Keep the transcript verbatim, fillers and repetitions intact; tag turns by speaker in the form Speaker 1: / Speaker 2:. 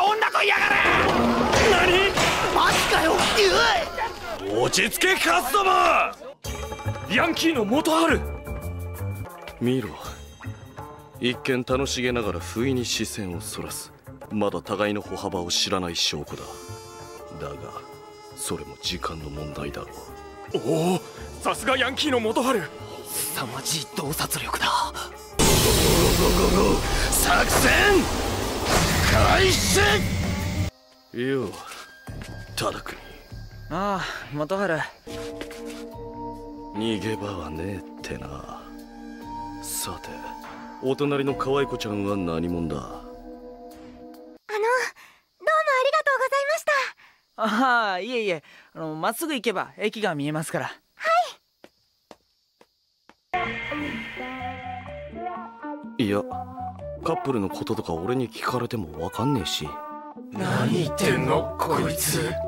Speaker 1: 女来いやがれ。
Speaker 2: 何？
Speaker 1: マジかよ。
Speaker 2: 落ち着けカスタマー。ヤンキーの元春。
Speaker 3: 見ろ、一見楽しげながら不意に視線をそらす。まだ互いの歩幅を知らない証拠だ。だがそれも時間の問題だろう。
Speaker 2: おお、さすがヤンキーの元春。
Speaker 1: 凄まじい洞察力だ。
Speaker 3: 作戦開始。ようタダ君。
Speaker 4: ああ、元春。
Speaker 3: 逃げ場はねえってな。さて、お隣の可愛子ちゃんは何者だ？
Speaker 5: あの、どうもありがとうございました。
Speaker 4: ああ、いえいえ、あの、まっすぐ行けば駅が見えますから。
Speaker 3: いや、カップルのこととか俺に聞かれてもわかんねえし。
Speaker 2: 何言ってんのこいつ。